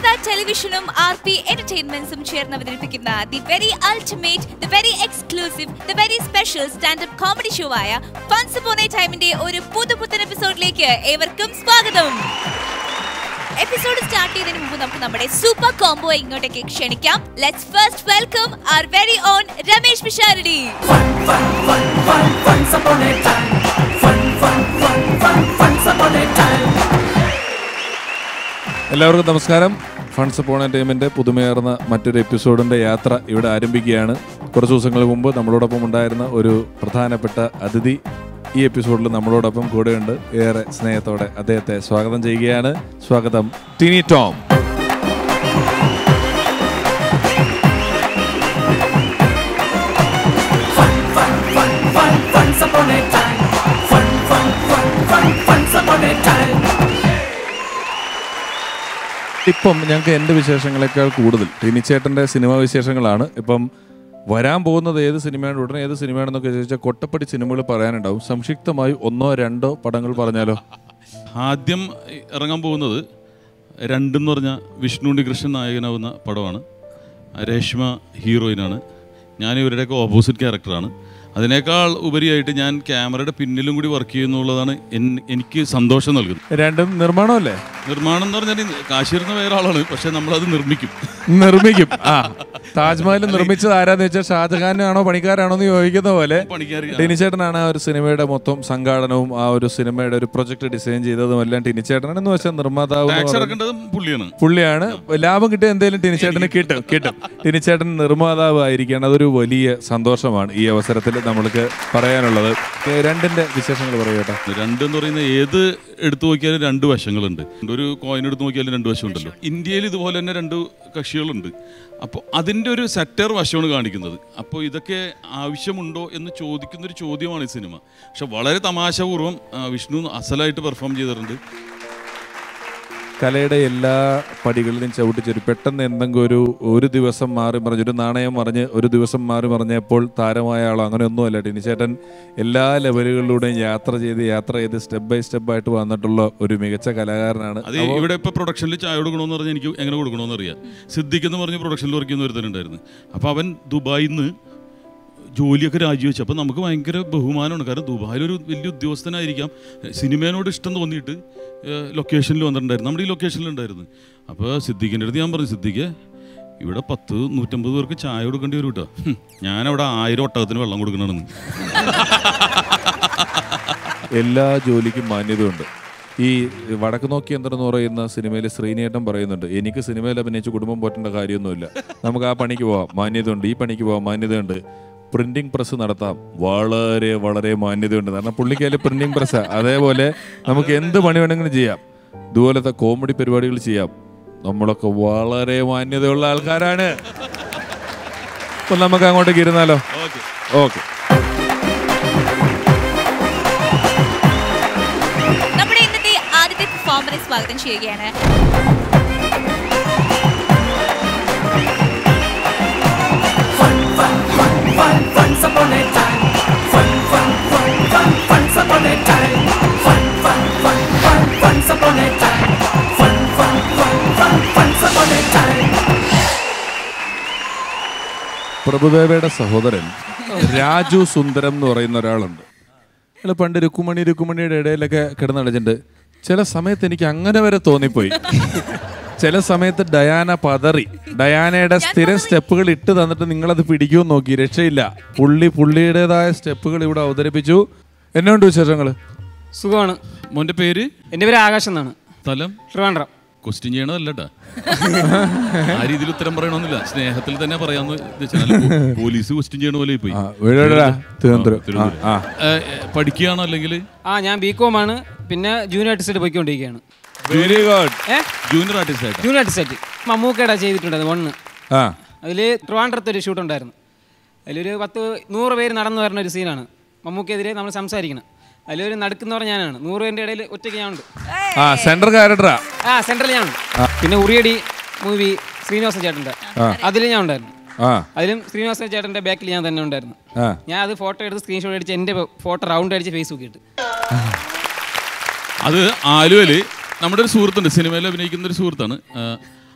Janata ടെലിവിഷനും RP എന്റർടൈൻമെന്റ്സും ചേർന്ന് അവതരിപ്പിക്കുന്ന the very ultimate, the very exclusive, the very special stand up comedy show ആയ once upon a ടൈമിന്റെ ഒരു പുതുപുത്തൻ എപ്പിസോഡിലേക്ക് ഏവർക്കും സ്വാഗതം. എപ്പിസോഡ് സ്റ്റാർട്ട് ചെയ്തതിന് മുമ്പ് നമുക്ക് നമ്മുടെ സൂപ്പർ കോംബോ ഇങ്ങോട്ടേക്ക് ക്ഷണിക്കാം. Let's first welcome our very own Ramesh Pisharody. എല്ലാവർക്കും നമസ്കാരം. ഫൺസ് അപ്പോൺ എ ടൈമിൻ്റെ പുതുമയാർന്ന മറ്റൊരു എപ്പിസോഡിൻ്റെ യാത്ര ഇവിടെ ആരംഭിക്കുകയാണ്. കുറച്ച് ദിവസങ്ങൾക്ക് മുമ്പ് നമ്മളോടൊപ്പം ഉണ്ടായിരുന്ന ഒരു പ്രധാനപ്പെട്ട അതിഥി ഈ എപ്പിസോഡിൽ നമ്മളോടൊപ്പം കൂടെയുണ്ട്. ഏറെ സ്നേഹത്തോടെ അദ്ദേഹത്തെ സ്വാഗതം ചെയ്യുകയാണ്. സ്വാഗതം ടിനി ടോം. ഇപ്പം ഞങ്ങൾക്ക് എൻ്റെ വിശേഷങ്ങളെക്കാൾ കൂടുതൽ ടിനിച്ചേട്ടൻ്റെ സിനിമാ വിശേഷങ്ങളാണ്. ഇപ്പം വരാൻ പോകുന്നത് ഏത് സിനിമയാണ്, ഉടനെ ഏത് സിനിമയാണെന്നൊക്കെ ചോദിച്ചാൽ കൊട്ടപ്പടി സിനിമകൾ പറയാനുണ്ടാവും. സംക്ഷിപ്തമായി 1-2 പടങ്ങൾ പറഞ്ഞാലോ? ആദ്യം ഇറങ്ങാൻ പോകുന്നത് 2 എന്ന് പറഞ്ഞ വിഷ്ണു ഉണ്ണികൃഷ്ണൻ നായകനാവുന്ന പടമാണ്. രേഷ്മ ഹീറോയിനാണ്. ഞാൻ ഇവരുടെയൊക്കെ ഓപ്പോസിറ്റ് ക്യാരക്ടറാണ്. അതിനേക്കാൾ ഉപരിയായിട്ട് ഞാൻ ക്യാമറയുടെ പിന്നിലും കൂടി വർക്ക് ചെയ്യുന്നുള്ളതാണ് എനിക്ക് സന്തോഷം നൽകുന്നത്. രണ്ടും നിർമ്മാണമല്ലേ? നിർമ്മാണം എന്ന് പറഞ്ഞാൽ കാശിരുന്ന വേറെ ആളാണ്, പക്ഷെ നമ്മളത് നിർമ്മിക്കും. ആ താജ്മഹൽ നിർമ്മിച്ചത് ആരാന്ന് വെച്ചാൽ ഷാജഹാനാണോ പണിക്കാരാണോ എന്ന് ചോദിക്കുന്ന പോലെ ടിനിച്ചേട്ടനാണ് ആ ഒരു സിനിമയുടെ മൊത്തം സംഘാടനവും ആ ഒരു സിനിമയുടെ ഒരു പ്രൊജക്ട് ഡിസൈൻ ചെയ്തതും എല്ലാം ടിനിച്ചേട്ടനാണ്. എന്ന് വെച്ചാൽ നിർമ്മാതാവ് പുള്ളിയാണ്. ലാഭം കിട്ടിയ എന്തെങ്കിലും ടിനിച്ചേട്ടന് കിട്ടും. ടിനിച്ചേട്ടൻ നിർമ്മാതാവ് ആയിരിക്കുകയാണ്. അതൊരു വലിയ സന്തോഷമാണ് ഈ അവസരത്തിൽ നമ്മൾക്ക് പറയാനുള്ളത്. 2ന്റെ വിശേഷങ്ങൾ പറയട്ടെ. 2 എന്ന് പറയുന്നത് ഏത് എടുത്തു നോക്കിയാലും 2 വശങ്ങളുണ്ട്. ഒരു കോയിൻ എടുത്ത് നോക്കിയാലും 2 വശമുണ്ടല്ലോ. ഇന്ത്യയിൽ ഇതുപോലെ തന്നെ 2 കക്ഷികളുണ്ട്. അപ്പോൾ അതിൻ്റെ ഒരു സെറ്റർ വശമാണ് കാണിക്കുന്നത്. അപ്പോൾ ഇതൊക്കെ ആവശ്യമുണ്ടോ എന്ന് ചോദിക്കുന്നൊരു ചോദ്യമാണ് ഈ സിനിമ. പക്ഷെ വളരെ തമാശപൂർവ്വം വിഷ്ണു അസലായിട്ട് പെർഫോം ചെയ്തിട്ടുണ്ട്. കലയുടെ എല്ലാ പടികളിലും ചവിട്ടിച്ചൊരു പെട്ടെന്ന് എന്തെങ്കിലും ഒരു ദിവസം മാറി മറിഞ്ഞ്, ഒരു നാണയം മറിഞ്ഞ് ഒരു ദിവസം മാറി മറിഞ്ഞപ്പോൾ താരമായ ആളോ അങ്ങനെയൊന്നുമല്ല. ടിനിച്ചേട്ടൻ എല്ലാ ലെവലുകളിലൂടെയും യാത്ര ചെയ്ത് സ്റ്റെപ്പ് ബൈ സ്റ്റെപ്പ് ആയിട്ട് വന്നിട്ടുള്ള ഒരു മികച്ച കലാകാരനാണ്. അത് ഇവിടെ ഇപ്പോൾ പ്രൊഡക്ഷനിൽ ചായ കൊടുക്കണമെന്ന് പറഞ്ഞാൽ എനിക്ക് എങ്ങനെ കൊടുക്കണമെന്ന് അറിയാം. സിദ്ദിഖ് എന്ന് പറഞ്ഞ് പ്രൊഡക്ഷനിൽ വർക്ക് ചെയ്യുന്ന ഒരുത്തനുണ്ടായിരുന്നു. അപ്പോൾ അവൻ ദുബായിൽ നിന്ന് ജോലിയൊക്കെ രാജിവെച്ചു. അപ്പോൾ നമുക്ക് ഭയങ്കര ബഹുമാനമാണ്. കാരണം ദുബായിലൊരു വലിയ ഉദ്യോഗസ്ഥനായിരിക്കാം. സിനിമേനോട് ഇഷ്ടം തോന്നിയിട്ട് ലൊക്കേഷനിൽ വന്നിട്ടുണ്ടായിരുന്നു. നമ്മുടെ ഈ ലൊക്കേഷനിലുണ്ടായിരുന്നു. അപ്പോൾ സിദ്ദിഖിൻ്റെ അടുത്ത് ഞാൻ പറഞ്ഞു, സിദ്ദിഖ് ഇവിടെ 100-150 പേർക്ക് ചായ കൊടുക്കേണ്ടി വരും കേട്ടോ. ഞാനവിടെ 1000 ഒട്ടകത്തിന് വെള്ളം കൊടുക്കണമെന്ന്. എല്ലാ ജോലിക്കും മാന്യതയുണ്ട്. ഈ വടക്ക് നോക്കി യന്ത്രം പറയുന്ന സിനിമയിൽ ശ്രീനേട്ടൻ പറയുന്നുണ്ട്, എനിക്ക് സിനിമയിൽ അഭിനയിച്ച് കുടുംബം പോറ്റേണ്ട കാര്യമൊന്നുമില്ല, നമുക്ക് ആ പണിക്ക് പോവാം, മാന്യതയുണ്ട്. ഈ പണിക്ക് പോവാം, മാന്യതയുണ്ട്. പ്രിന്റിംഗ് പ്രസ് നടത്താം, വളരെ വളരെ മാന്യതയുണ്ട്. കാരണം പുള്ളിക്കതിൽ പ്രിന്റിംഗ് പ്രസ്സാ. അതേപോലെ നമുക്ക് എന്ത് പണി വേണമെങ്കിലും ചെയ്യാം. ഇതുപോലത്തെ കോമഡി പരിപാടികൾ ചെയ്യാം. നമ്മളൊക്കെ വളരെ മാന്യതയുള്ള ആൾക്കാരാണ്. അപ്പം നമുക്ക് അങ്ങോട്ടേക്ക് ഇരുന്നാലോ? ഓക്കെ. നമ്മുടെ ഇന്നത്തെ ആദ്യത്തെ പെർഫോമറെ സ്വാഗതം ചെയ്യുകയാണ്. പ്രഭുദേവയുടെ സഹോദരൻ രാജു സുന്ദരം എന്ന് പറയുന്ന ഒരാളുണ്ട്. അയാൾ പണ്ട് രുക്കുമണിയുടെ ഇടയിലൊക്കെ കിടന്നടിച്ചിട്ടുണ്ട്. ചില സമയത്ത് എനിക്ക് അങ്ങനെ വരെ തോന്നിപ്പോയി. ചില സമയത്ത് ഡയാന പതറി. ഡയാനയുടെ സ്ഥിരം സ്റ്റെപ്പുകൾ ഇട്ട് തന്നിട്ട് നിങ്ങളത് പിടിക്കുമെന്ന് നോക്കി, രക്ഷയില്ല. പുള്ളിയുടേതായ സ്റ്റെപ്പുകൾ ഇവിടെ അവതരിപ്പിച്ചു. എന്നുണ്ട് വിശേഷങ്ങൾ? സുഖമാണ്. മോൻ്റെ പേര്? എൻ്റെ പേര് ആകാശ് എന്നാണ്. സ്ഥലം? ട്രിവാൻഡ്രം. ക്വസ്റ്റ്യൻ ചെയ്യണതല്ലട്ടാ, ആ രീതിയിൽ ഉത്തരം പറയണമെന്നില്ല, സ്നേഹത്തിൽ തന്നെ പറയാന്ന്. പോലീസ് ക്വസ്റ്റ്യൻ ചെയ്യണ പോലെ പോയി. പഠിക്കുകയാണോ അല്ലെങ്കിൽ? ഞാൻ BCom ആണ്. പിന്നെ ജൂനിയർ ആർട്ടിസ്റ്റ് പോയിക്കൊണ്ടിരിക്കുകയാണ്. ജൂനിയർ ആർട്ടിസ്റ്റ് മമ്മൂക്കയുടെ ചെയ്തിട്ടുണ്ടായിരുന്നു 1. അതിൽ ട്രിവാൻഡ്രത്ത് ഒരു ഷൂട്ട് ഉണ്ടായിരുന്നു. അതിലൊരു 100 പേര് നടന്നു വരുന്ന ഒരു സീനാണ്. മമ്മൂക്കെതിരെ നമ്മൾ സംസാരിക്കണം. അതിലൊരു നടുക്കുന്ന പറഞ്ഞ ഞാനാണ്. 100 പേരുടെ ഇടയിൽ ഒറ്റയ്ക്ക് ഞാനുണ്ട്. സെൻട്രൽ ഞാനുണ്ട്. പിന്നെ ഉറിയടി മൂവി ശ്രീനിവാസൻ ചേട്ടൻ്റെ, അതിൽ ഞാൻ ഉണ്ടായിരുന്നു. അതിലും ശ്രീനിവാസൻ ചേട്ടൻ്റെ ബാക്കിൽ ഞാൻ തന്നെ ഉണ്ടായിരുന്നു. ഞാൻ അത് ഫോട്ടോ എടുത്ത് സ്ക്രീൻഷോട്ട് അടിച്ച് എൻ്റെ ഫോട്ടോ റൗണ്ട് അടിച്ച് ഫേസ്ബുക്കിൽ ഇട്ട്. അത് ആലുവയിൽ നമ്മുടെ ഒരു സുഹൃത്തുണ്ട്, സിനിമയിൽ അഭിനയിക്കുന്ന ഒരു സുഹൃത്താണ്.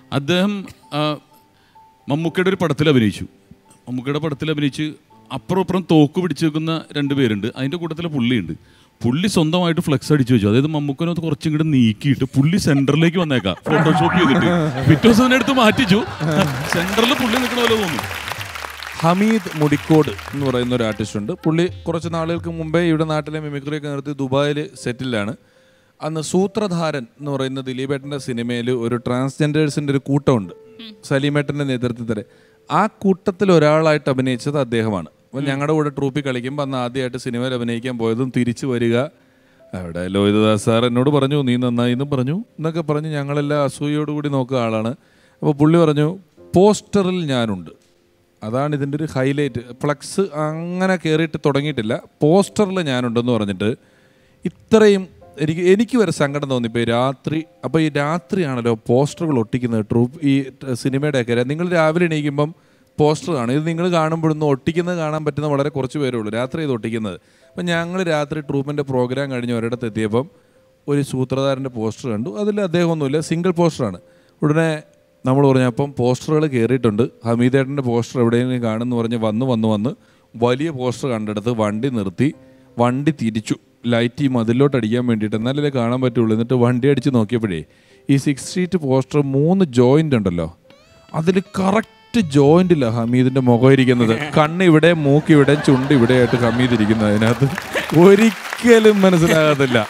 അദ്ദേഹം മമ്മൂക്കയുടെ ഒരു പടത്തിൽ അഭിനയിച്ചു. മമ്മൂക്കയുടെ പടത്തിൽ അഭിനയിച്ച് അപ്പുറം തോക്ക് പിടിച്ച് വെക്കുന്ന 2 പേരുണ്ട്. അതിൻ്റെ കൂട്ടത്തിൽ പുള്ളിയുണ്ട്. പുള്ളി സ്വന്തമായിട്ട് ഫ്ലെക്സ് അടിച്ചു വെച്ചു. അതായത് മമ്മൂക്കനൊന്ന് കുറച്ചും കൂടെ നീക്കിയിട്ട് പുള്ളി സെൻറ്ററിലേക്ക് വന്നേക്കാം, ഫോട്ടോഷോപ്പ് ചെയ്തിട്ട്. പിറ്റേ ദിവസം അതിനടുത്ത് മാറ്റിച്ചു. സെൻറ്ററിൽ പുള്ളി നിൽക്കണ പോലെ തോന്നി. ഹമീദ് മുടിക്കോട് എന്ന് പറയുന്ന ഒരു ആർട്ടിസ്റ്റ് ഉണ്ട്. പുള്ളി കുറച്ച് നാളുകൾക്ക് മുമ്പേ ഇവിടെ നാട്ടിലെ മിമിക്രിയൊക്കെ നിർത്തി ദുബായിൽ സെറ്റിലാണ്. അന്ന് സൂത്രധാരൻ എന്ന് പറയുന്ന ദിലീപേട്ടൻ്റെ സിനിമയിൽ ഒരു ട്രാൻസ്ജെൻഡേഴ്സിൻ്റെ ഒരു കൂട്ടമുണ്ട്, സലീമേട്ടൻ്റെ നേതൃത്വത്തിൽ. ആ കൂട്ടത്തിൽ ഒരാളായിട്ട് അഭിനയിച്ചത് അദ്ദേഹമാണ്. അപ്പോൾ ഞങ്ങളുടെ കൂടെ ട്രൂപ്പിൽ കളിക്കുമ്പോൾ അന്ന് ആദ്യമായിട്ട് സിനിമയിൽ അഭിനയിക്കാൻ പോയതും തിരിച്ചു വരിക. അവിടെ ലോഹിതദാസ് സാർ എന്നോട് പറഞ്ഞു നീ നന്നായി എന്ന് പറഞ്ഞു എന്നൊക്കെ പറഞ്ഞ് ഞങ്ങളെല്ലാം അസൂയോടുകൂടി നോക്കുക ആളാണ്. അപ്പോൾ പുള്ളി പറഞ്ഞു പോസ്റ്ററിൽ ഞാനുണ്ട്. അതാണ് ഇതിൻ്റെ ഒരു ഹൈലൈറ്റ്. ഫ്ലക്സ് അങ്ങനെ കയറിയിട്ട് തുടങ്ങിയിട്ടില്ല, പോസ്റ്ററിൽ ഞാനുണ്ടെന്ന് പറഞ്ഞിട്ട് ഇത്രയും എനിക്ക് വരെ സങ്കടം തോന്നി. ഇപ്പോൾ രാത്രി, അപ്പോൾ ഈ രാത്രിയാണല്ലോ പോസ്റ്ററുകൾ ഒട്ടിക്കുന്നത് ഈ സിനിമയുടെയൊക്കെ. നിങ്ങൾ രാവിലെ എണീക്കുമ്പം പോസ്റ്റർ കാണും. ഇത് നിങ്ങൾ കാണുമ്പോഴൊന്നും ഒട്ടിക്കുന്നത് കാണാൻ പറ്റുന്ന വളരെ കുറച്ച് പേരേ ഉള്ളൂ, രാത്രി ഇത് ഒട്ടിക്കുന്നത്. അപ്പം ഞങ്ങൾ രാത്രി ട്രൂപ്പിൻ്റെ പ്രോഗ്രാം കഴിഞ്ഞ് ഒരിടത്ത് എത്തിയപ്പം ഒരു സൂത്രധാരൻ്റെ പോസ്റ്റർ കണ്ടു. അതിൽ അദ്ദേഹമൊന്നുമില്ല, സിംഗിൾ പോസ്റ്ററാണ്. ഉടനെ നമ്മൾ പറഞ്ഞു അപ്പം പോസ്റ്ററുകൾ കയറിയിട്ടുണ്ട്, ഹമീദേട്ടൻ്റെ പോസ്റ്റർ എവിടെയെങ്കിലും കാണുമെന്ന് പറഞ്ഞ് വന്ന് വലിയ പോസ്റ്റർ കണ്ടെടുത്ത് വണ്ടി നിർത്തി, വണ്ടി തിരിച്ചു ലൈറ്റ് ഈ മതിലോട്ട് അടിക്കാൻ വേണ്ടിയിട്ട്, എന്നാലേ കാണാൻ പറ്റുള്ളൂ. എന്നിട്ട് വണ്ടി അടിച്ച് നോക്കിയപ്പോഴേ ഈ 6 ഷീറ്റ് പോസ്റ്റർ 3 ജോയിൻ്റ് ഉണ്ടല്ലോ, അതിൽ കറക്റ്റ് ജോയിന്റിലാണ് ഹമീദിൻ്റെ മുഖം ഇരിക്കുന്നത്. കണ്ണിവിടെ, മൂക്കിവിടെ, ചുണ്ടിവിടെ ആയിട്ട് ഹമീദ് ഇരിക്കുന്നത്. അതിനകത്ത് ഒരിക്കലും മനസ്സിലാകത്തില്ല.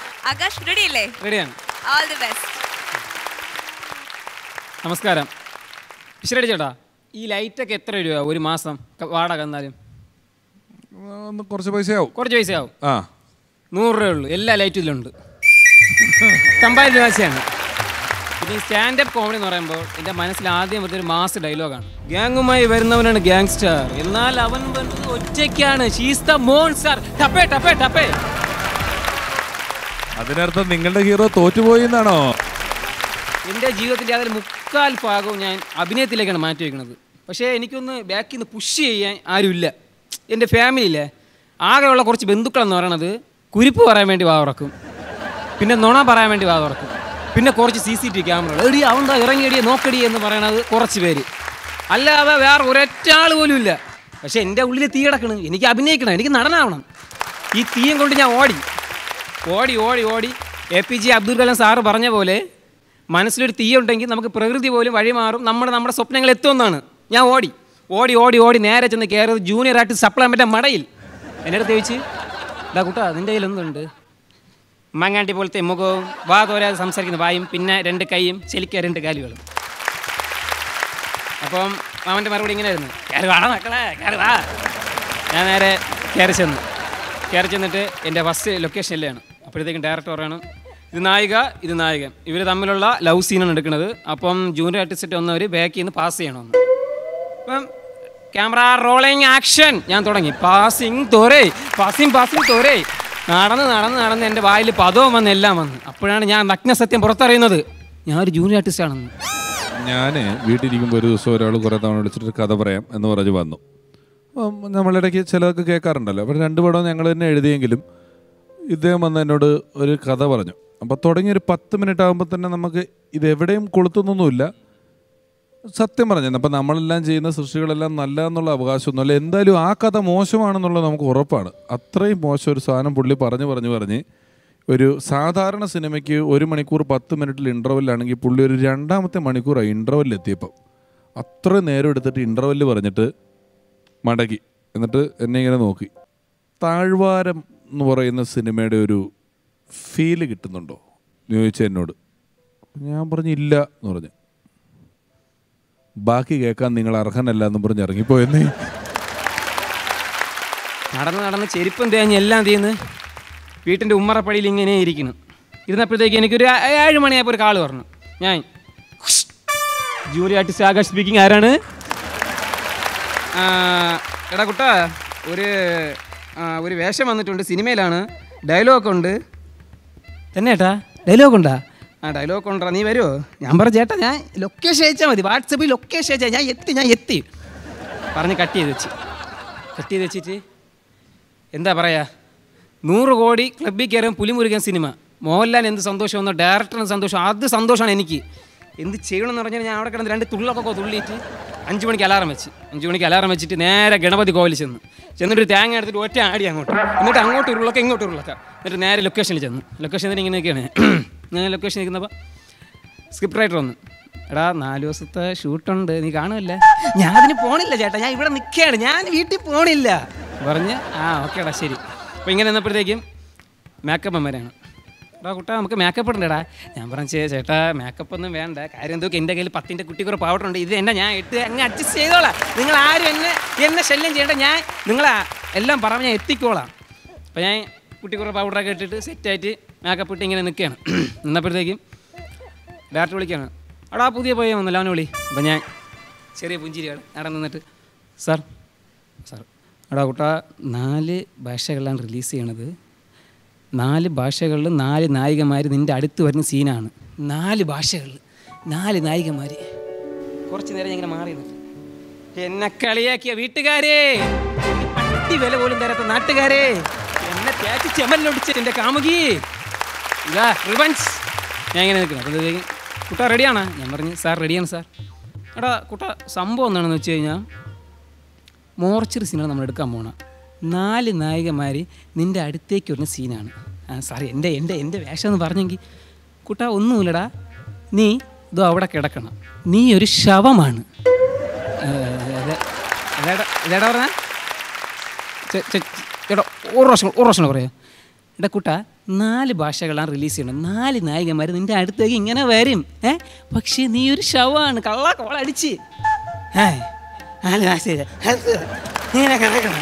നമസ്കാരം. വിശ്രടി ചേട്ടാ, ഈ ലൈറ്റൊക്കെ എത്ര രൂപ ഒരു മാസം വാടക? എന്നാലും കുറച്ച് പൈസയാവും. 100 രൂപയുള്ളൂ. എല്ലാ ലൈറ്റും ഇതിലുണ്ട്. 50 രൂപയാണ്. പിന്നെ ഈ സ്റ്റാൻഡപ്പ് കോമഡി എന്ന് പറയുമ്പോൾ എൻ്റെ മനസ്സിൽ ആദ്യം ഒരു മാസ് ഡയലോഗാണ്, ഗ്യാങ്ങുമായി വരുന്നവനാണ് ഗ്യാങ്സ്റ്റർ, എന്നാൽ അവൻ ഒറ്റയ്ക്കാണ്, ഷീസ് ദ മോൺസ്റ്റർ, ടപ്പേ ടപ്പേ ടപ്പേ. അതിനർത്ഥം നിങ്ങളുടെ ഹീറോ തോറ്റുപോയി എന്നാണോ? എൻ്റെ ജീവിതത്തിൻ്റെ അതിൽ 3/4 ഭാഗവും ഞാൻ അഭിനയത്തിലേക്കാണ് മാറ്റി വയ്ക്കുന്നത്. പക്ഷേ എനിക്കൊന്ന് ബാക്കിൽ നിന്ന് പുഷ് ചെയ്യാൻ ആരുമില്ല. എൻ്റെ ഫാമിലിയിലെ ആകെയുള്ള കുറച്ച് ബന്ധുക്കളെന്ന് പറയണത് കുരിപ്പ് പറയാൻ വേണ്ടി വാ തുറക്കും, പിന്നെ നുണ പറയാൻ വേണ്ടി വാ തുറക്കും, പിന്നെ കുറച്ച് CCTV ക്യാമറകൾ എടി അവന്താ ഇറങ്ങിയടിയെ നോക്കടി എന്ന് പറയണത് കുറച്ച് പേര്, അല്ലാതെ വേറെ ഒരൊറ്റ ആൾ പോലും ഇല്ല. പക്ഷേ എൻ്റെ ഉള്ളിൽ തീ കിടക്കണം, എനിക്ക് അഭിനയിക്കണം, എനിക്ക് നടനാവണം. ഈ തീയും കൊണ്ട് ഞാൻ ഓടി APJ അബ്ദുൽ കലാം സാറ് പറഞ്ഞ പോലെ മനസ്സിലൊരു തീ ഉണ്ടെങ്കിൽ നമുക്ക് പ്രകൃതി പോലും വഴിമാറും, നമ്മുടെ സ്വപ്നങ്ങൾ എത്തുമെന്നാണ്. ഞാൻ ഓടി നേരെ ചെന്ന് കയറിയത് ജൂനിയർ ആർട്ടിസ്റ്റ് സപ്ലിമെൻ്റ് മടയിൽ. എൻ്റെ അടുത്ത് ചോദിച്ച്, ഇതാ കൂട്ടാ നിൻ്റെ കയ്യിൽ എന്തുണ്ട്? മങ്ങാണ്ടി പോലത്തെ മുഖവും വാ തോരാതെ സംസാരിക്കുന്ന വായും പിന്നെ 2 കൈയും ചെലിക്ക 2 കാലുകളും. അപ്പം മാമൻ്റെ മറുപടി ഇങ്ങനെയായിരുന്നു, കയറി വാ മക്കളെ കയറി വാ. ഞാൻ നേരെ കയറി ചെന്നിട്ട് എൻ്റെ ഫസ്റ്റ് ലൊക്കേഷനിലാണ്. അപ്പോഴത്തേക്കും ഡയറക്ടർ പറയണം, ഇത് നായിക ഇത് നായകൻ, ഇവർ തമ്മിലുള്ള ലവ് സീനാണ് എടുക്കുന്നത്. അപ്പം ജൂനിയർ ആർട്ടിസ്റ്റ് വന്നവർ ബാക്കിൽ നിന്ന് പാസ് ചെയ്യണമെന്ന്. അപ്പം ക്യാമറ റോളിങ് ആക്ഷൻ. ഞാൻ തുടങ്ങി പാസിങ് തോരേ. നടന്ന് എൻ്റെ വായിൽ പദവും വന്ന് എല്ലാം വന്ന്. അപ്പോഴാണ് ഞാൻ നഗ്ന സത്യം പുറത്തറിയുന്നത്, ഞാൻ ഒരു ജൂനിയർ ആർട്ടിസ്റ്റ് ആണെന്ന്. ഞാൻ വീട്ടിലിരിക്കുമ്പോൾ ഒരു ദിവസം ഒരാൾ കുറേ തവണ വിളിച്ചിട്ട് കഥ പറയാം എന്ന് പറഞ്ഞ് വന്നു. നമ്മളിടയ്ക്ക് ചിലതൊക്കെ കേൾക്കാറുണ്ടല്ലോ. അപ്പോൾ 2 പടം ഞങ്ങൾ തന്നെ എഴുതിയെങ്കിലും ഇദ്ദേഹം വന്ന് എന്നോട് ഒരു കഥ പറഞ്ഞു. അപ്പോൾ തുടങ്ങിയൊരു 10 മിനിറ്റ് ആകുമ്പോൾ തന്നെ നമുക്ക് ഇതെവിടെയും കൊളുത്തുന്നൊന്നുമില്ല, സത്യം പറഞ്ഞു. അപ്പം നമ്മളെല്ലാം ചെയ്യുന്ന സൃഷ്ടികളെല്ലാം നല്ല എന്നുള്ള അവകാശമൊന്നുമില്ല. എന്തായാലും ആ കഥ മോശമാണെന്നുള്ളത് നമുക്ക് ഉറപ്പാണ്. അത്രയും മോശം ഒരു സാധനം പുള്ളി പറഞ്ഞ് ഒരു സാധാരണ സിനിമയ്ക്ക് 1 മണിക്കൂർ 10 മിനിറ്റിൽ ഇൻ്റർവെല്ലാണെങ്കിൽ പുള്ളി ഒരു 2ാമത്തെ മണിക്കൂറായി ഇൻ്റർവെല്ലെത്തിയപ്പം. അത്രയും നേരം എടുത്തിട്ട് ഇൻ്റർവെല്ല് പറഞ്ഞിട്ട് മടക്കി. എന്നിട്ട് എന്നെ ഇങ്ങനെ നോക്കി, താഴ്വാരം എന്ന് പറയുന്ന സിനിമയുടെ ഒരു ഫീല് കിട്ടുന്നുണ്ടോ എന്ന് ചോദിച്ചു എന്നോട്. ഞാൻ പറഞ്ഞു ഇല്ല എന്ന് പറഞ്ഞു. ബാക്കി കേൾക്കാൻ നിങ്ങൾ അർഹനല്ല എന്ന് പറഞ്ഞ് ഇറങ്ങിപ്പോയെന്നേ. നടന്ന് ചെരുപ്പം തേഞ്ഞ് എല്ലാം തീർന്ന് വീട്ടിൻ്റെ ഉമ്മറപ്പടിയിൽ ഇങ്ങനെ ഇരുന്നപ്പോഴത്തേക്ക് എനിക്കൊരു 7 മണിയായപ്പോൾ ഒരു കാള് പറഞ്ഞു. ഞാൻ ജൂനിയർ ആർട്ടിസ്റ്റ് ആകാശ് സ്പീക്കിംഗ്, ആരാണ്? എടാ കുട്ടാ, ഒരു വേഷം വന്നിട്ടുണ്ട്, സിനിമയിലാണ്, ഡയലോഗ് ഉണ്ട്. തന്നെ ഏട്ടാ ഡയലോഗ് ഉണ്ടാ? ഡയലോഗ് ഉണ്ടാ, നീ വരുമോ? ഞാൻ പറഞ്ഞു ചേട്ടാ ഞാൻ ലൊക്കേഷൻ അയച്ചാൽ മതി, വാട്സപ്പിൽ ലൊക്കേഷൻ അയച്ചാൽ ഞാൻ എത്തി പറഞ്ഞ് കട്ട് ചെയ്ത് വെച്ചിട്ട് എന്താ പറയുക, 100 കോടി ക്ലബ്ബിൽ കയറും പുലിമുരുകൻ സിനിമ. മോഹൻലാൽ എന്ത് സന്തോഷമെന്നോ ഡയറക്ടറിന് സന്തോഷം, അത് സന്തോഷമാണ് എനിക്ക്. എന്ത് ചെയ്യണമെന്ന് പറഞ്ഞാൽ ഞാൻ അവിടെ കിടന്ന് 2 തുള്ളൊക്കെ തുള്ളിയിട്ട് 5 മണിക്ക് അലാറം വെച്ചിട്ട് നേരെ ഗണപതി കോവിൽ ചെന്നിട്ട് ഒരു തേങ്ങ എടുത്തിട്ട് ഒറ്റ ആടി അങ്ങോട്ട്, എന്നിട്ട് അങ്ങോട്ട് ഉരുളൊക്കെ ഇങ്ങോട്ട് ഉരുളൊക്കെ, എന്നിട്ട് നേരെ ലൊക്കേഷനിൽ ചെന്നു. ലൊക്കേഷനിൽ ഇങ്ങനെയൊക്കെയാണ് ഞാൻ ലൊക്കേഷൻ നിൽക്കുന്നപ്പോൾ സ്ക്രിപ്റ്റ് റൈറ്റർ വന്നു, എടാ 4 ദിവസത്തെ ഷൂട്ടുണ്ട്, നീ കാണുമല്ലേ? ഞാൻ അതിന് പോണില്ല ചേട്ടാ, ഞാൻ ഇവിടെ നിൽക്കുകയാണ്, ഞാൻ വീട്ടിൽ പോണില്ല പറഞ്ഞ് ഓക്കേടാ ശരി. അപ്പോൾ ഇങ്ങനെ നിന്നപ്പോഴത്തേക്കും മേക്കപ്പ് അമ്മരാണ്, എടാ കുട്ടാ നമുക്ക് മേക്കപ്പ് ഇടണ്ടേടാ. ഞാൻ പറഞ്ഞു ചേട്ടാ മേക്കപ്പ് ഒന്നും വേണ്ട, കാര്യം എന്തൊക്കെ എൻ്റെ കയ്യിൽ 10ൻ്റെ കുട്ടിക്കുറ പൗഡർ ഉണ്ട്, ഇത് എന്നെ ഞാൻ ഇട്ട് അങ്ങ് അഡ്ജസ്റ്റ് ചെയ്തോളാം, നിങ്ങൾ ആരും എന്നെ ശല്യം ചെയ്യേണ്ട, ഞാൻ നിങ്ങളെ എല്ലാം പറഞ്ഞ് ഞാൻ എത്തിക്കോളാം. അപ്പോൾ ഞാൻ കുട്ടിക്കുറ പൗഡറൊക്കെ ഇട്ടിട്ട് സെറ്റായിട്ട് മേക്കപ്പ് ഇട്ട് ഇങ്ങനെ നിൽക്കുകയാണ്. നിന്നപ്പോഴത്തേക്കും ഡയറക്ടർ വിളിക്കുകയാണ്, എടാ പുതിയ പോയ വന്നല്ലോ അവനെ വിളി. അപ്പം ഞാൻ ചെറിയ പുഞ്ചിരിയാണ് അവിടെ നിന്നിട്ട്, സാർ എടാ കുട്ടാ 4 ഭാഷകളിലാണ് റിലീസ് ചെയ്യണത്, 4 ഭാഷകളിൽ 4 നായികമാർ നിൻ്റെ അടുത്ത് വരുന്ന സീനാണ്. 4 ഭാഷകളിൽ 4 നായികമാർ. കുറച്ച് നേരം ഇങ്ങനെ മാറി നിന്നിട്ട്, എന്നെ കളിയാക്കിയ വീട്ടുകാരെ, പട്ടി വില പോലും തരാത്ത നാട്ടുകാരെ, എന്നെ തേച്ച് ചെമലിലൊടിച്ചിട്ട് എൻ്റെ കാമുകി, ഇതാ റിവഞ്ച്. ഞാൻ ഇങ്ങനെ നിൽക്കണം. അപ്പോഴത്തേക്കും കുട്ടാ റെഡിയാണോ? ഞാൻ പറഞ്ഞു സാർ റെഡിയാണ് സാർ. എടാ കുട്ടാ സംഭവം എന്താണെന്ന് വെച്ച് കഴിഞ്ഞാൽ മോർച്ചറി സീനാണ് നമ്മൾ എടുക്കാൻ പോകണം, 4 നായികമാർ നിൻ്റെ അടുത്തേക്ക് വരുന്ന സീനാണ്. സാർ എൻ്റെ വേഷം എന്ന് പറഞ്ഞെങ്കിൽ, കുട്ടാ ഒന്നുമില്ലടാ, നീ ഇതോ അവിടെ കിടക്കണം, നീ ഒരു ശവമാണ്. ഇതേടാ പറഞ്ഞാൽ ചേട്ടാ ഒരു പ്രാവശ്യം പറയാം. എടാ കുട്ടാ 4 ഭാഷകളാണ് റിലീസ് ചെയ്യണം, 4 നായികമാർ നിൻ്റെ അടുത്തേക്ക് ഇങ്ങനെ വരും, പക്ഷേ നീ ഒരു ശവമാണ്, കോളടിച്ച് 4 ഭാഷ ഇങ്ങനെ കിടക്കണം,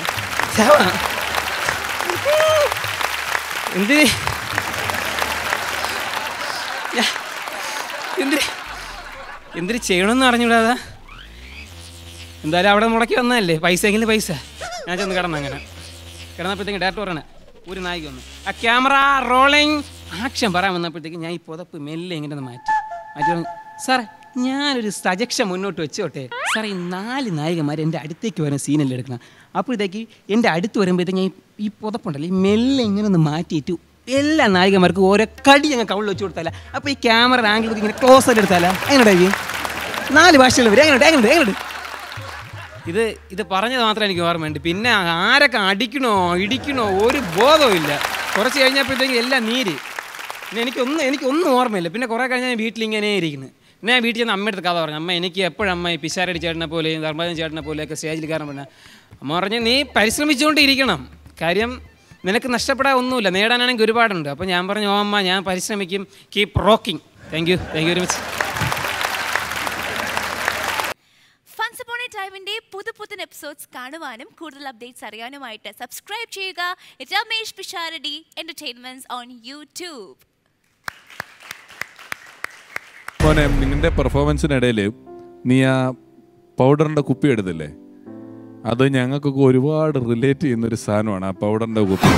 എന്തിന് ചെയ്യണമെന്ന് അറിഞ്ഞൂടാ. എന്തായാലും അവിടെ മുടക്കി വന്നതല്ലേ, പൈസയെങ്കിലും പൈസ. ഞാൻ ചെന്ന് കിടന്നു. അങ്ങനെ കിടന്നപ്പോഴത്തേക്കും ഡയറക്ടർ പറയണേ ഒരു നായിക വന്നു, ആ ക്യാമറ റോളിങ് ആക്ഷൻ പറയാൻ വന്നപ്പോഴത്തേക്കും ഞാൻ ഈ പുതപ്പ് മെല്ലെ ഇങ്ങനെ മാറ്റി പറഞ്ഞു, സാറേ ഞാനൊരു സജക്ഷൻ മുന്നോട്ട് വെച്ചോട്ടെ സാറേ, ഈ 4 നായികമാർ എൻ്റെ അടുത്തേക്ക് വരുന്ന സീനല്ലേ എടുക്കണം. അപ്പോഴത്തേക്ക് എൻ്റെ അടുത്ത് വരുമ്പോഴത്തേക്ക് ഞാൻ ഈ പുതപ്പുണ്ടല്ലോ ഈ മെല്ലെ ഇങ്ങനെ ഒന്ന് മാറ്റിയിട്ട് എല്ലാ നായികമാർക്കും ഓരോ കടി ഞങ്ങൾ കവിളിൽ വെച്ച് കൊടുത്താല. അപ്പോൾ ഈ ക്യാമറ ആംഗിൾ ഇങ്ങനെ ക്ലോസ് ആയിട്ട് എടുത്താല. എങ്ങനെയാ 4 ഭാഷകൾ വരും, എങ്ങനെയുണ്ട് ഇത് പറഞ്ഞത് മാത്രമേ എനിക്ക് ഓർമ്മയുണ്ട്. പിന്നെ ആരൊക്കെ അടിക്കണോ ഇടിക്കണോ ഒരു ബോധവും ഇല്ല. കുറച്ച് കഴിഞ്ഞപ്പോഴത്തേക്കും എല്ലാം നീര്. പിന്നെ എനിക്കൊന്നും ഓർമ്മയില്ല. പിന്നെ കുറേ കഴിഞ്ഞാൽ ഞാൻ വീട്ടിലിങ്ങനെ ഇരിക്കുന്നു. പിന്നെ ഞാൻ വീട്ടിൽ ചെന്ന് അമ്മയുടെ കഥ പറഞ്ഞു, അമ്മ എനിക്ക് എപ്പോഴും അമ്മ ഈ പിശാരടി ചേട്ടനെ പോലെയും ധർമ്മജൻ ചേട്ടനെ പോലെയൊക്കെ സ്റ്റേജിൽ കയറാൻ പറഞ്ഞാൽ അമ്മ പറഞ്ഞു, നീ പരിശ്രമിച്ചുകൊണ്ടിരിക്കണം, കാര്യം നിനക്ക് നഷ്ടപ്പെടാൻ ഒന്നുമില്ല, നേടാനാണെങ്കിൽ ഒരുപാടുണ്ട്. അപ്പോൾ ഞാൻ പറഞ്ഞു, ഓ അമ്മ ഞാൻ പരിശ്രമിക്കും, keep rocking. Thank you very much. Once upon a ടൈമിന്റെ പുതുപുത്തൻ എപ്പിസോഡ്സ് കാണുവാനും കൂടുതൽ അപ്ഡേറ്റ്സ് അറിയാനുമായിട്ട് സബ്സ്ക്രൈബ് ചെയ്യുക Ramesh Pisharody entertainments on YouTube. മോനെ, നിങ്ങളുടെ പെർഫോമൻസിനിടയിൽ നീ ആ പൗഡറിൻ്റെ കുപ്പി എടുത്തില്ലേ, അത് ഞങ്ങൾക്കൊക്കെ ഒരുപാട് റിലേറ്റ് ചെയ്യുന്നൊരു സാധനമാണ് ആ പൗഡറിൻ്റെ കുപ്പി.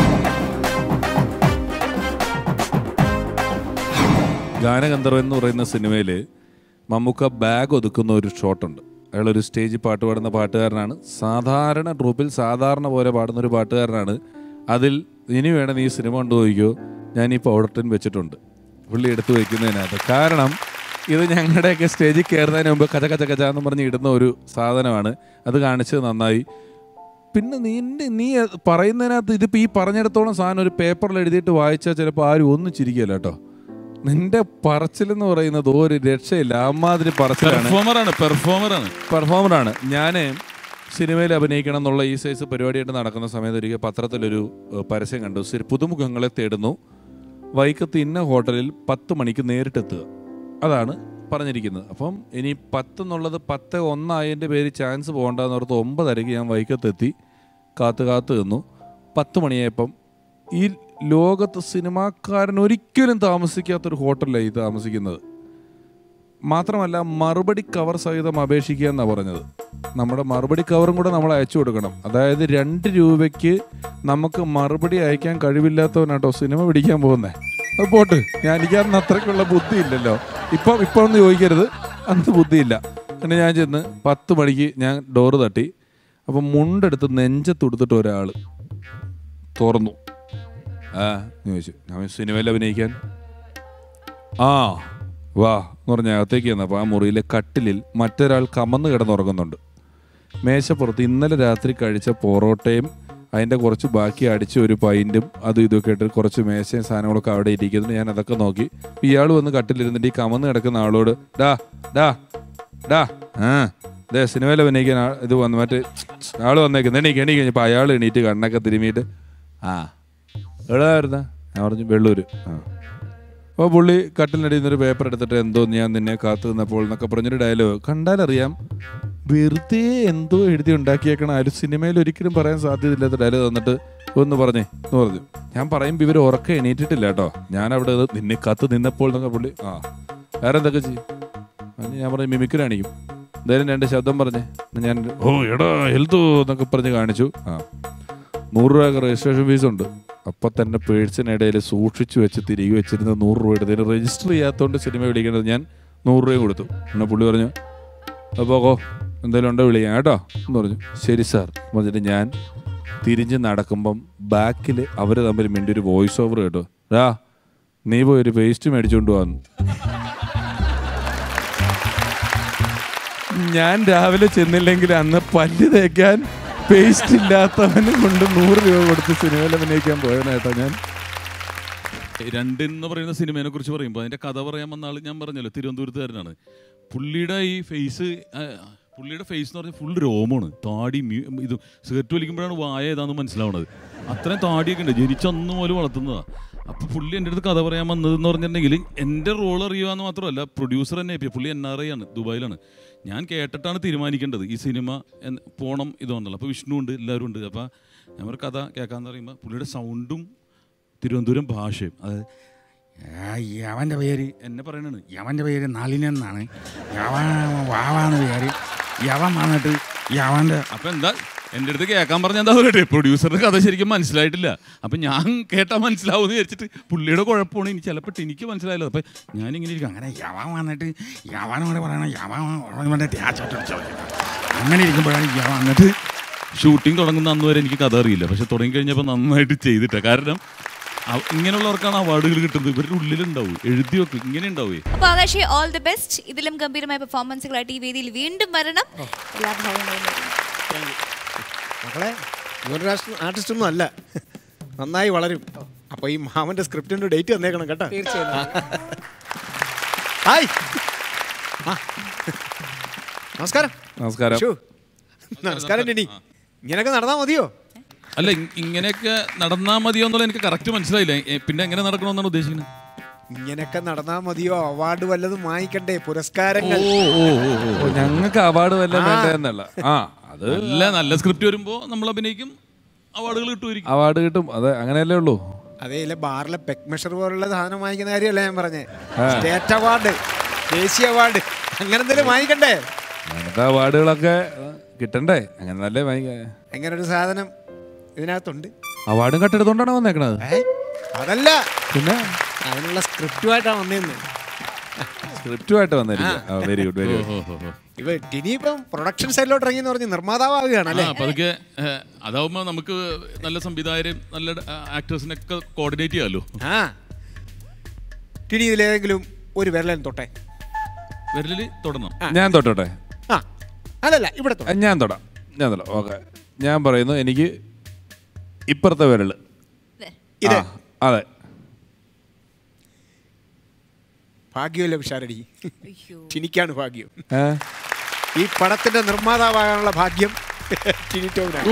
ഗാനഗന്ധർവൻ എന്ന് പറയുന്ന സിനിമയിൽ മമ്മൂക്ക ബാഗ് ഒതുക്കുന്ന ഒരു ഷോട്ടുണ്ട്. അയാളൊരു സ്റ്റേജിൽ പാട്ട് പാടുന്ന പാട്ടുകാരനാണ്. സാധാരണ ട്രൂപ്പിൽ സാധാരണ പോലെ പാടുന്നൊരു പാട്ടുകാരനാണ്. അതിൽ ഇനി വേണം നീ സിനിമ കൊണ്ടുപോയിക്കോ, ഞാൻ ഈ പൗഡർ ടിൻ വെച്ചിട്ടുണ്ട് പുള്ളി എടുത്തു വയ്ക്കുന്നതിനകത്ത്. കാരണം ഇത് ഞങ്ങളുടെയൊക്കെ സ്റ്റേജിൽ കയറുന്നതിന് മുമ്പ് കച്ച എന്ന് പറഞ്ഞ് ഇടുന്ന ഒരു സാധനമാണ്. അത് കാണിച്ചത് നന്നായി. പിന്നെ നീ പറയുന്നതിനകത്ത് ഇതിപ്പോൾ ഈ പറഞ്ഞിടത്തോളം സാധനം ഒരു പേപ്പറിൽ എഴുതിയിട്ട് വായിച്ചാൽ ചിലപ്പോൾ ആരും ഒന്നും ചിരിക്കില്ല കേട്ടോ. നിന്റെ പറച്ചിലെന്ന് പറയുന്നത് ഒരു രക്ഷയില്ല, അമ്മാതിരി പറച്ചിലാണ്. പെർഫോമറാണ്. ഞാൻ സിനിമയിൽ അഭിനയിക്കണം എന്നുള്ള ഈ സൈസ് പരിപാടിയായിട്ട് നടക്കുന്ന സമയത്ത് ഒരിക്കൽ പത്രത്തിലൊരു പരസ്യം കണ്ടു, പുതുമുഖങ്ങളെ തേടുന്നു, വൈക്കത്ത് ഇന്ന ഹോട്ടലിൽ 10 മണിക്ക് നേരിട്ടെത്തുക, അതാണ് പറഞ്ഞിരിക്കുന്നത്. അപ്പം ഇനി 10 എന്നുള്ളത് 10:01 ആയതിൻ്റെ പേര് ചാൻസ് പോകണ്ടെന്ന് ഓർത്ത് 9:30 ഞാൻ വൈക്കത്തെത്തി. കാത്തു നിന്നു. 10 മണിയായപ്പം ഈ ലോകത്ത് സിനിമാക്കാരൻ ഒരിക്കലും താമസിക്കാത്തൊരു ഹോട്ടലിലാണ് ഈ താമസിക്കുന്നത്. മാത്രമല്ല മറുപടി കവർ സഹിതം അപേക്ഷിക്കുക എന്നാണ് പറഞ്ഞത്. നമ്മുടെ മറുപടി കവറും കൂടെ നമ്മൾ അയച്ചു കൊടുക്കണം. അതായത് 2 രൂപയ്ക്ക് നമുക്ക് മറുപടി അയക്കാൻ കഴിവില്ലാത്തവനാട്ടോ സിനിമ പിടിക്കാൻ പോകുന്നത്. അത് പോട്ട്, എനിക്കന്ന് അത്രയ്ക്കുള്ള ബുദ്ധി ഇല്ലല്ലോ. ഇപ്പം ഒന്ന് ചോദിക്കരുത്, അന്ന് ബുദ്ധിയില്ല. പിന്നെ ഞാൻ ചെന്ന് 10 മണിക്ക് ഞാൻ ഡോറ് തട്ടി. അപ്പം മുണ്ടെടുത്ത് നെഞ്ചത്തെടുത്തിട്ട് ഒരാൾ തുറന്നു. ചോദിച്ചു, ഞാൻ സിനിമയിൽ അഭിനയിക്കാൻ. വാ എന്ന് പറഞ്ഞ അകത്തേക്ക് ചെന്നപ്പോൾ ആ മുറിയിലെ കട്ടിലിൽ മറ്റൊരാൾ കമന്ന് കിടന്നുറങ്ങുന്നുണ്ട്. മേശപ്പുറത്ത് ഇന്നലെ രാത്രി കഴിച്ച പൊറോട്ടയും അതിൻ്റെ കുറച്ച് ബാക്കി അടിച്ച ഒരു പൈൻറ്റും അതും ഇതൊക്കെ ഇട്ട് കുറച്ച് മേശയും സാധനങ്ങളൊക്കെ അവിടെ ഇരിക്കുന്നു. ഞാൻ അതൊക്കെ നോക്കി. ഇയാൾ വന്ന് കട്ടിലിരുന്നിട്ട് ഈ കമന്ന് കിടക്കുന്ന ആളോട് ഡാ ഡാ ഡാ അതെ സിനിമയിൽ അഭിനയിക്കാൻ ഇത് വന്ന് മറ്റേ ആൾ വന്നേക്കുന്നത് എണീക്ക് കഴിഞ്ഞപ്പോൾ അയാൾ എണീറ്റ് കണ്ണൊക്കെ തിരുമിയിട്ട് എവിടെയായിരുന്ന ഞാൻ പറഞ്ഞു വെള്ളൂർ. അപ്പോൾ പുള്ളി കട്ടിലിനടിയിൽ നിന്നൊരു പേപ്പർ എടുത്തിട്ട് എന്തോ ഞാൻ നിന്നെ കാത്തു നിന്നപ്പോൾ എന്നൊക്കെ പറഞ്ഞൊരു ഡയലോഗ് കണ്ടാലറിയാം വെറുതെ എന്തോ എഴുതി ഉണ്ടാക്കിയേക്കണം. ആരും സിനിമയിൽ ഒരിക്കലും പറയാൻ സാധ്യതയില്ലാത്ത ഡയലോഗ് തന്നിട്ട് ഒന്ന് പറഞ്ഞേ എന്ന് പറഞ്ഞു. ഞാൻ പറയുമ്പോൾ ഇവർ ഉറക്കെ എണീറ്റിട്ടില്ല കേട്ടോ. ഞാൻ അവിടെ നിന്നെ കാത്തു നിന്നപ്പോൾ എന്നൊക്കെ പുള്ളി വേറെ എന്തൊക്കെ ചെയ്യും. ഞാൻ പറഞ്ഞു മിമിക്രി കാണിക്കും. എന്തായാലും 2 ശബ്ദം പറഞ്ഞേ. ഞാൻ എടാ ഹെൽത്തോ എന്നൊക്കെ പറഞ്ഞ് കാണിച്ചു. 100 രൂപ രജിസ്ട്രേഷൻ ഫീസ് ഉണ്ട്. അപ്പം തന്നെ പേഴ്സിനിടയിൽ സൂക്ഷിച്ചു വെച്ച് തിരികെ വെച്ചിരുന്ന 100 രൂപ എടുത്തതിന് രജിസ്റ്റർ ചെയ്യാത്തതുകൊണ്ട് സിനിമ വിളിക്കേണ്ടത് ഞാൻ 100 രൂപയും കൊടുത്തു. എന്നാൽ പുള്ളി പറഞ്ഞു അപ്പോൾ എന്തായാലും ഉണ്ടോ വിളിക്കാം കേട്ടോ എന്ന് പറഞ്ഞു. ശരി സാർ പറഞ്ഞിട്ട് ഞാൻ തിരിഞ്ഞ് നടക്കുമ്പം ബാക്കിൽ അവർ തമ്മിൽ മിണ്ടി ഒരു വോയിസ് ഓവർ കേട്ടോ. നീ പോയി ഒരു പേസ്റ്റ് മേടിച്ചുകൊണ്ട് വന്നു. ഞാൻ രാവിലെ ചെന്നില്ലെങ്കിൽ അന്ന് പല്ല് തേക്കാൻ പേസ്റ്റ് ഇല്ലാത്തവന് കൊണ്ട് 100 രൂപ കൊടുത്ത് സിനിമയിൽ അഭിനയിക്കാൻ പോയതായിട്ടോ ഞാൻ. 2 എന്ന് പറയുന്ന സിനിമയെ കുറിച്ച് പറയുമ്പോൾ അതിൻ്റെ കഥ പറയാൻ വന്ന ആൾ ഞാൻ പറഞ്ഞല്ലോ തിരുവനന്തപുരത്തുകാരനാണ്. പുള്ളിയുടെ ഫേസ് എന്ന് പറഞ്ഞാൽ ഫുൾ രോമമാണ്. താടി ഇത് സിഗരറ്റ് വലിക്കുമ്പോഴാണ് വായ ഏതാണെന്ന് മനസ്സിലാവുന്നത്. അത്രയും താടിയൊക്കെ ഉണ്ട്. ജനിച്ചന്ന് പോലും വളർത്തുന്നതാണ്. അപ്പോൾ പുള്ളി എൻ്റെ അടുത്ത് കഥ പറയാൻ വന്നതെന്ന് പറഞ്ഞിട്ടുണ്ടെങ്കിൽ എൻ്റെ റോൾ അറിയുകയെന്ന് മാത്രമല്ല പ്രൊഡ്യൂസർ തന്നെ. പുള്ളി NRI ആണ്, ദുബായിലാണ്. ഞാൻ കേട്ടിട്ടാണ് തീരുമാനിക്കേണ്ടത് ഈ സിനിമ പോണം ഇതുകൊണ്ടല്ലോ. അപ്പോൾ വിഷ്ണു ഉണ്ട്, എല്ലാവരും ഉണ്ട്. അപ്പോൾ ഞാൻ ഒരു കഥ കേൾക്കാമെന്ന് പറയുമ്പോൾ പുള്ളിയുടെ സൗണ്ടും തിരുവനന്തപുരം ഭാഷയും അത് യവൻ്റെ പേര് എന്നെ പറയണത് യവൻ്റെ പേര് നളിനെന്നാണ്. വാവാന്ന് പേര് യവൻ വന്നിട്ട് യവൻ്റെ അപ്പം എന്താ എൻ്റെ അടുത്ത് കേൾക്കാൻ പറഞ്ഞാൽ എന്താ പറയട്ടെ. പ്രൊഡ്യൂസറിൻ്റെ കഥ ശരിക്കും മനസ്സിലായിട്ടില്ല. അപ്പം ഞാൻ കേട്ടാൽ മനസ്സിലാവുമെന്ന് വിചാരിച്ചിട്ട് പുള്ളിയുടെ കുഴപ്പമാണ്. ഇനി ചിലപ്പോൾ എനിക്ക് മനസ്സിലായല്ലോ. അപ്പം ഞാനിങ്ങനെ ഇരിക്കും അങ്ങനെ യവൻ വന്നിട്ട് യവനോട് പറയണം യവൻ തേച്ചോട്ട് അങ്ങനെ ഇരിക്കുമ്പോഴാണ് യവൻ വന്നിട്ട് ഷൂട്ടിംഗ് തുടങ്ങുന്ന അന്ന് വരെ എനിക്ക് കഥ അറിയില്ല. പക്ഷെ തുടങ്ങിക്കഴിഞ്ഞപ്പോൾ നന്നായിട്ട് ചെയ്തിട്ടാണ്. കാരണം ഇങ്ങനെയുള്ളവർക്കാണ് അവാർഡുകൾ കിട്ടുന്നത്. ഇവരുടെ ഉള്ളിലുണ്ടാവും, എഴുതി വെക്കും, ഇങ്ങനെ ഉണ്ടാവേ. അപ്പോൾ ആകാശേ ഓൾ ദി ബെസ്റ്റ്. ഇതിലും ഗംഭീരമായ പെർഫോമൻസുകളായിട്ട് ഈ വേദിയിൽ വീണ്ടും വരണം. എല്ലാ ഭാവങ്ങളും മക്കളെ ഇവരുടെ ആർട്ടിസ്റ്റൊന്നും അല്ല, നന്നായി വളരും. അപ്പോൾ ഈ മാമൻ്റെ സ്ക്രിപ്റ്റിൻ്റെ ഡേറ്റ് തന്നേക്കണം കേട്ടോ. ഹായ് നമസ്കാരം. നമസ്കാരം. നമസ്കാരം ടെനി. ഇങ്ങനെയൊക്കെ നടന്നാൽ മതിയോ? അല്ല ഇങ്ങനെയൊക്കെ നടന്നാൽ മതിയോ എന്നുള്ള എനിക്ക് കറക്റ്റ് മനസ്സിലായില്ല. പിന്നെ എങ്ങനെ നടക്കണമെന്നാണ് ഉദ്ദേശിക്കുന്നത്? ഇങ്ങനെയൊക്കെ നടന്നാൽ മതിയോ? അവാർഡ് വല്ലതും വാങ്ങിക്കണ്ടേ? പുരസ്കാരങ്ങൾ. ഞങ്ങൾക്ക് അവാർഡ് വല്ലതും വേണ്ടതെന്നല്ല. അതല്ല, നല്ല സ്ക്രിപ്റ്റ് വരുമ്പോൾ നമ്മൾ അഭിനയിക്കും, അവാർഡുകൾ കിട്ടുമായിരിക്കും. അവാർഡ് കിട്ടും, അതെ അങ്ങനെയല്ലേ ഉള്ളൂ. അതേ ബാറിലെ പെക് മെഷർ പോലുള്ള സാധനം വാങ്ങിക്കുന്ന കാര്യമല്ല ഞാൻ പറഞ്ഞേ. സ്റ്റേറ്റ് അവാർഡ്, ദേശീയ അവാർഡ്, അങ്ങനെ എന്തെങ്കിലും വാങ്ങിക്കണ്ടേ? അങ്ങനത്തെ അവാർഡുകളൊക്കെ കിട്ടണ്ടേ? അങ്ങനെ നല്ല അങ്ങനെ ഒരു സാധനം ഇതിനകത്തുണ്ട്. അവാർഡും കട്ടെടുത്തോണ്ടാണ് വന്നേക്കണത്. അതല്ല, പിന്നെ അതിനുള്ള സ്ക്രിപ്റ്റുമായിട്ടാണ് വന്നേന്ന്. സ്ക്രിപ്റ്റുമായിട്ട് വന്നിരിക്കും. Very good, very good. ഇപ്പൊ ഇനിയിപ്പം പ്രൊഡക്ഷൻ സൈഡിലോട്ട് ഇറങ്ങിയെന്ന് പറഞ്ഞ് നിർമ്മാതാവുകയാണ് അല്ലേ? അതൊക്കെ അതാവുമ്പോ നമുക്ക് നല്ല സംവിധായകരും നല്ല ആക്ടേഴ്സിനൊക്കെ കോർഡിനേറ്റ് ചെയ്യാമല്ലോ. ഇനി ഇതിലേതെങ്കിലും ഒരു വിരലൻ തൊട്ടെ. വിരലിൽ തൊടണം? ഞാൻ തൊട്ടോട്ടെ? അല്ലല്ല, ഇവിടെ ഞാൻ തൊടാം. ഓക്കെ, ഞാൻ പറയുന്നു എനിക്ക് ഇപ്പുറത്തെ വിരല്. അതെ. ഭാഗ്യമല്ല വിശാരടി, ടിനിക്കാണ് ഭാഗ്യം. ഈ പടത്തിന്റെ നിർമ്മാതാവാകാനുള്ള ഭാഗ്യം ടിനിറ്റോവിനാണ്.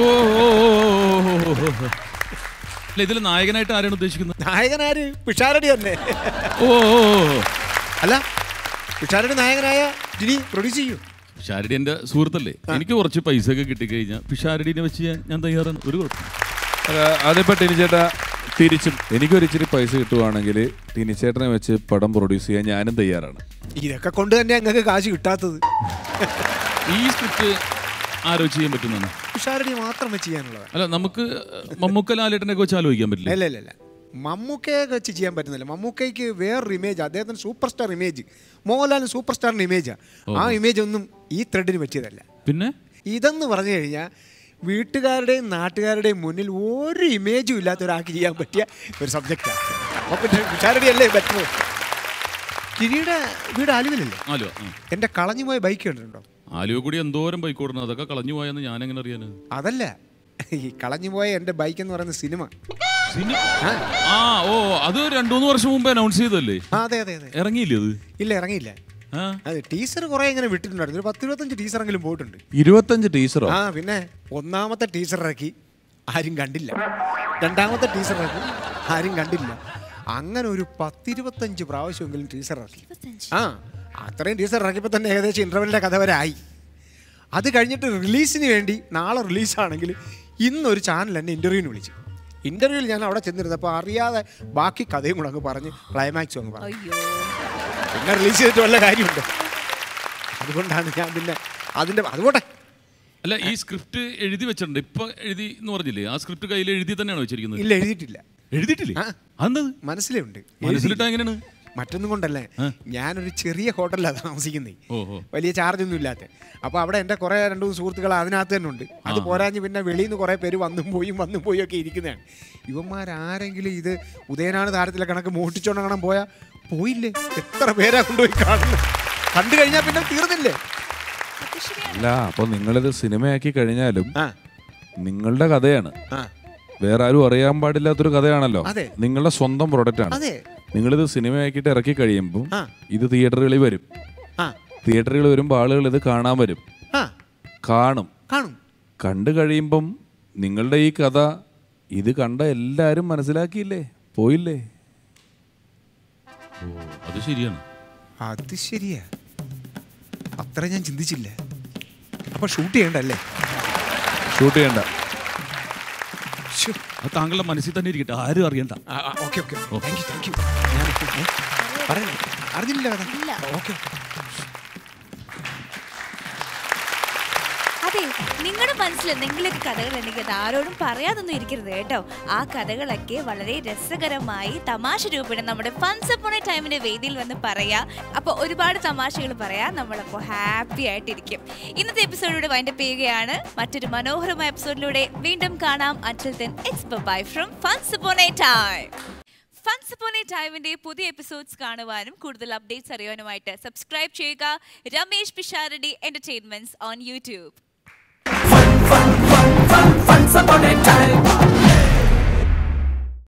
ഇതിൽ നായകനായിട്ട് ആരാണ് ഉദ്ദേശിക്കുന്നത്? നായകനാര്? പിഷാരടി തന്നെ. അല്ല, പിഷാരടി നായകനായ ടിനി പ്രൊഡ്യൂസ് ചെയ്യൂ. പിഷാരടി എൻ്റെ സുഹൃത്തല്ലേ. എനിക്ക് കുറച്ച് പൈസ ഒക്കെ കിട്ടിക്കഴിഞ്ഞാൽ പിഷാരടിനെ വെച്ച് ഞാൻ തയ്യാറാണ്. ഒരു കുഴപ്പം. അതിപ്പോ ടിനിച്ചേട്ടാ തിരിച്ചും എനിക്കൊരു ഇച്ചിരി പൈസ കിട്ടുവാണെങ്കിൽ ടിനിച്ചേട്ടനെ വെച്ച് പടം പ്രൊഡ്യൂസ് ചെയ്യാൻ ഞാനും തയ്യാറാണ്. ഇതൊക്കെ കൊണ്ട് തന്നെ ഞങ്ങൾക്ക് കാശ് കിട്ടാത്തത്. ഈ സ്ക്രിപ്റ്റ് ആരോ ചെയ്യാൻ പറ്റുന്നതാണ്? പിഷാരടി മാത്രം വെച്ച് ചെയ്യാനുള്ളതാണ്. അല്ല, നമുക്ക് മമ്മൂക്ക ലാലേട്ടനെ വെച്ച് ആലോചിക്കാൻ പറ്റില്ല. അല്ല, മമ്മൂക്കയെ വെച്ച് ചെയ്യാൻ പറ്റുന്നില്ല. മമ്മൂക്കയ്ക്ക് വേറൊരു ഇമേജ്, അദ്ദേഹത്തിന് സൂപ്പർ സ്റ്റാർ ഇമേജ്, മോഹൻലാലിന് സൂപ്പർ സ്റ്റാറിൻ്റെ ഇമേജാണ്. ആ ഇമേജ് ഒന്നും ഈ ത്രെഡിന് പറ്റിയതല്ല. പിന്നെ ഇതെന്ന് പറഞ്ഞു കഴിഞ്ഞാൽ വീട്ടുകാരുടെയും നാട്ടുകാരുടെയും മുന്നിൽ ഒരു ഇമേജും ഇല്ലാത്ത ഒരാൾക്ക് ചെയ്യാൻ പറ്റിയ ഒരു സബ്ജക്റ്റാണ്. അപ്പോൾ പിന്നെ പിഷാരടി അല്ലേ ബെറ്റർ? കിരിയുടെ വീട് ആലുവയിലല്ലേ? ആലുവ. എന്റെ കളഞ്ഞുപോയ ബൈക്ക് കണ്ടിട്ടുണ്ടോ? ആലുവ കൂടി എന്തോരം ബൈക്ക് ഓടണം, അതൊക്കെ കളഞ്ഞു പോയെന്ന് ഞാൻ എങ്ങനെ അറിയാന്? അതല്ല, ഈ കളഞ്ഞുപോയ എന്റെ ബൈക്ക് എന്ന് പറയുന്ന സിനിമ. ആ ഓ, അത് 2-3 വർഷം മുമ്പ് അനൗൺസ് ചെയ്തല്ലേ? അതെ അതെ അതെ. ഇറങ്ങിയില്ലേ അത്? ഇല്ല, ഇറങ്ങിയില്ല. അത് ടീച്ചർ കുറെ ഇങ്ങനെ വിട്ടിട്ടുണ്ടായിരുന്നു. 10-25 ടീച്ചറെങ്കിലും പോയിട്ടുണ്ട്. 25 ടീച്ചറോ? ആ പിന്നെ ഒന്നാമത്തെ ടീച്ചർ ഇറക്കി, ആരും കണ്ടില്ല. രണ്ടാമത്തെ ടീച്ചർ ഇറക്കി, ആരും കണ്ടില്ല. അങ്ങനെ ഒരു 10-25 പ്രാവശ്യമെങ്കിലും ടീച്ചർ ഇറക്കി. ആ അത്രയും ടീച്ചർ ഇറക്കിയപ്പോൾ തന്നെ ഏകദേശം ഇന്റർവെല്ലിന്റെ കഥ വരെ ആയി. അത് കഴിഞ്ഞിട്ട് റിലീസിന് വേണ്ടി നാളെ റിലീസാണെങ്കിൽ ഇന്നൊരു ചാനൽ എന്നെ ഇന്റർവ്യൂവിന് വിളിച്ചു. ഇന്റർവ്യൂവിൽ ഞാൻ അവിടെ ചെന്നിരുന്നപ്പോൾ അറിയാതെ ബാക്കി കഥയും കൂടെ അങ്ങ് പറഞ്ഞ് ക്ലൈമാക്സും അങ്ങ് പറഞ്ഞു. പിന്നെ റിലീസ് ചെയ്തിട്ട് വല്ല കാര്യമുണ്ട്. അതുകൊണ്ടാണ് ഞാൻ പിന്നെ അതുപോട്ടെ. അല്ല, ഈ സ്ക്രിപ്റ്റ് എഴുതി വെച്ചിട്ടുണ്ട്, ഇപ്പൊ എഴുതി എന്ന് പറഞ്ഞില്ലേ? ആ സ്ക്രിപ്റ്റ് കയ്യിൽ എഴുതി തന്നെയാണോ വെച്ചിരിക്കുന്നത്? ഇല്ല, എഴുതിയിട്ടില്ല. എഴുതിയിട്ടില്ലേ? അതെന്താ? മനസ്സിലുണ്ട്. മനസ്സിലിട്ടാ എങ്ങനെയാണ്? മറ്റൊന്നും കൊണ്ടല്ലേ, ഞാനൊരു ചെറിയ ഹോട്ടലിലാണ് താമസിക്കുന്നത്, വലിയ ചാർജൊന്നും ഇല്ലാത്ത. അപ്പോൾ അവിടെ എൻ്റെ കുറേ 2 സുഹൃത്തുക്കൾ അതിനകത്ത് തന്നെ ഉണ്ട്. അത് പോരാഞ്ഞ് പിന്നെ വെളിയിൽ നിന്ന് കുറേ പേര് വന്നും പോയും ഒക്കെ ഇരിക്കുന്നതാണ്. ഇവന്മാരാരെങ്കിലും ഇത് ഉദയനാണ് താരത്തിലെ കണക്ക് മോഷ്ടിച്ചോണ്ടങ്ങനെ പോയില്ലേ? എത്ര പേരാ കൊണ്ടുപോയി കാണുന്നത്? കണ്ടു കഴിഞ്ഞാൽ പിന്നെ തീർന്നില്ലേ? അല്ല, അപ്പൊ നിങ്ങളിത് സിനിമയാക്കി കഴിഞ്ഞാലും നിങ്ങളുടെ കഥയാണ്, വേറെ ആരും അറിയാൻ പാടില്ലാത്തൊരു കഥയാണല്ലോ. നിങ്ങളുടെ സ്വന്തം പ്രൊഡക്റ്റ് ആണ്. നിങ്ങളിത് സിനിമയാക്കിയിട്ട് ഇറക്കി കഴിയുമ്പോൾ ഇത് തിയേറ്ററുകളിൽ വരും. തിയേറ്ററുകളിൽ വരുമ്പോൾ ആളുകൾ ഇത് കാണാൻ വരും, കാണും. കണ്ടു കഴിയുമ്പം നിങ്ങളുടെ ഈ കഥ ഇത് കണ്ട എല്ലാരും മനസ്സിലാക്കിയില്ലേ? പോയില്ലേ? അത് ശരിയാണ്. അത് ശരിയാ, അത്ര ഞാൻ ചിന്തിച്ചില്ല. അപ്പൊ ഷൂട്ട് ചെയ്യണ്ടല്ലേ? ഷൂട്ട് ചെയ്യണ്ട. അത് താങ്കളുടെ മനസ്സിൽ തന്നെ ഇരിക്കട്ടെ, ആരും അറിയണ്ട. അറിഞ്ഞില്ല. അതെ, നിങ്ങളുടെ മനസ്സിൽ എന്തെങ്കിലുമൊക്കെ കഥകൾ ഉണ്ടെങ്കിൽ അത് ആരോടും പറയാതൊന്നും ഇരിക്കരുത് കേട്ടോ. ആ കഥകളൊക്കെ വളരെ രസകരമായി തമാശ രൂപേണ നമ്മുടെ ഫൺസ് അപ്പോൺ എ ടൈമിന്റെ വേദിയിൽ വന്ന് പറയാ. അപ്പോൾ ഒരുപാട് തമാശകൾ പറയാം, നമ്മളപ്പോൾ ഹാപ്പി ആയിട്ടിരിക്കും. ഇന്നത്തെ എപ്പിസോഡിലൂടെ വൈൻഡപ്പ് ചെയ്യുകയാണ്. മറ്റൊരു മനോഹരമായ എപ്പിസോഡിലൂടെ വീണ്ടും കാണാം. Until then, it's bye from Fun Upon a Time. Funs upon a ടൈമിന്റെ പുതിയ എപ്പിസോഡ്സ് കാണുവാനും കൂടുതൽ അപ്ഡേറ്റ്സ് അറിയാനുമായിട്ട് സബ്സ്ക്രൈബ് ചെയ്യുക Ramesh Pisharody entertainments on YouTube. Fun, Fun Upon a Time.